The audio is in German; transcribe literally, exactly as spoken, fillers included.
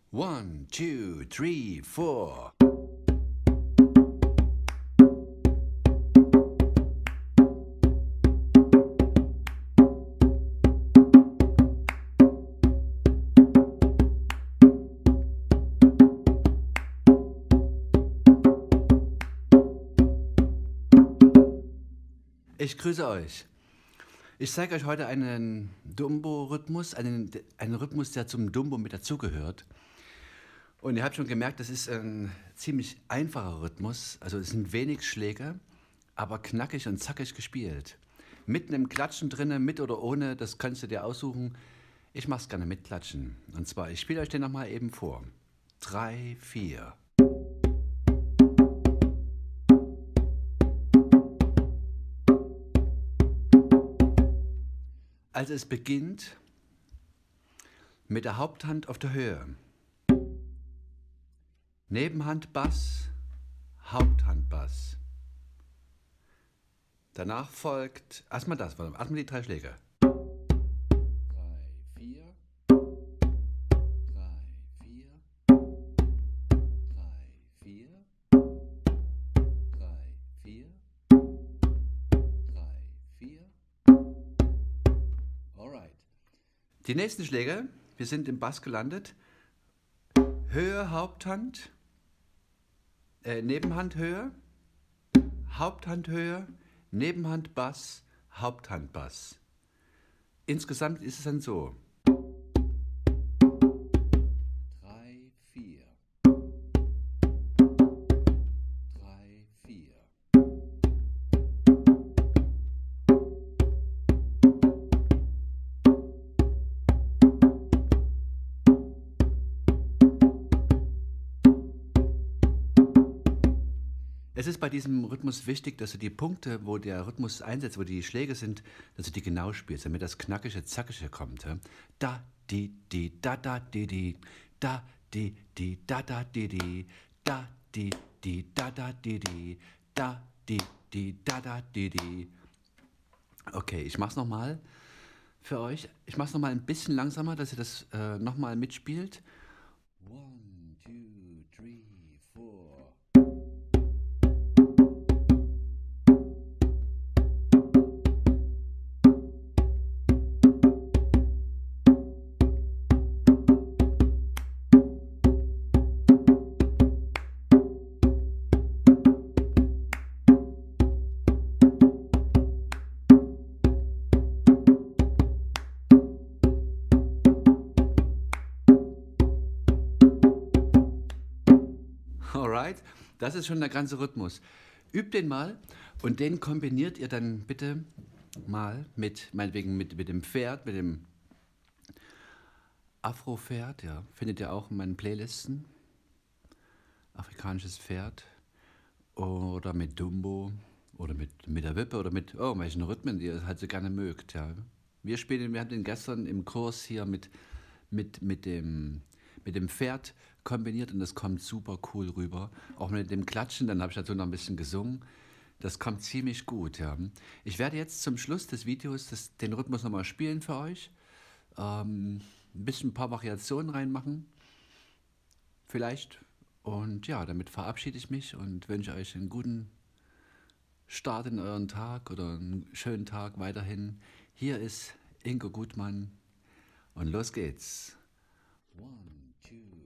One, two, three, four. Ich grüße euch. Ich zeige euch heute einen Dumbo-Rhythmus, einen, einen Rhythmus, der zum Dumbo mit dazugehört. Und ihr habt schon gemerkt, das ist ein ziemlich einfacher Rhythmus. Also es sind wenig Schläge, aber knackig und zackig gespielt. Mit einem Klatschen drinne, mit oder ohne, das kannst du dir aussuchen. Ich mache es gerne mit Klatschen. Und zwar, ich spiele euch den nochmal eben vor. Drei, vier. Also es beginnt mit der Haupthand auf der Höhe. Nebenhand Bass, Haupthand Bass. Danach folgt erstmal das, erstmal die drei Schläge. Drei, vier. Drei, vier. Drei, vier. Drei, vier. Drei, vier. Alright. Die nächsten Schläge, wir sind im Bass gelandet. Höhe, Haupthand, äh, Nebenhand, Höhe, Haupthand, Höhe, Nebenhand, Bass, Haupthand, Bass. Insgesamt ist es dann so. Drei, vier. Drei, vier. Es ist bei diesem Rhythmus wichtig, dass du die Punkte, wo der Rhythmus einsetzt, wo die Schläge sind, dass du die genau spielst, damit das knackige, zackige kommt. Da, di, di, da, da, di, di, da, di, di, da, da, di, di, da, di, di, da, da, di, di, da, di, di, da, da, di, di. Okay, ich mach's nochmal für euch. Ich mach's nochmal ein bisschen langsamer, dass ihr das äh, nochmal mitspielt. One, two, three, four. Alright, das ist schon der ganze Rhythmus. Übt den mal und den kombiniert ihr dann bitte mal mit, meinetwegen mit, mit dem Pferd, mit dem Afro-Pferd, ja, findet ihr auch in meinen Playlisten. Afrikanisches Pferd oder mit Dumbo oder mit, mit der Wippe oder mit oh, welchen Rhythmen ihr halt so gerne mögt. Ja. Wir spielen, wir haben den gestern im Kurs hier mit, mit, mit, dem, mit dem Pferd kombiniert und das kommt super cool rüber. Auch mit dem Klatschen, dann habe ich dazu noch ein bisschen gesungen. Das kommt ziemlich gut. Ja. Ich werde jetzt zum Schluss des Videos das, den Rhythmus nochmal spielen für euch. Ähm, ein bisschen ein paar Variationen reinmachen. Vielleicht. Und ja, damit verabschiede ich mich und wünsche euch einen guten Start in euren Tag oder einen schönen Tag weiterhin. Hier ist Ingo Gutmann und los geht's. One, two.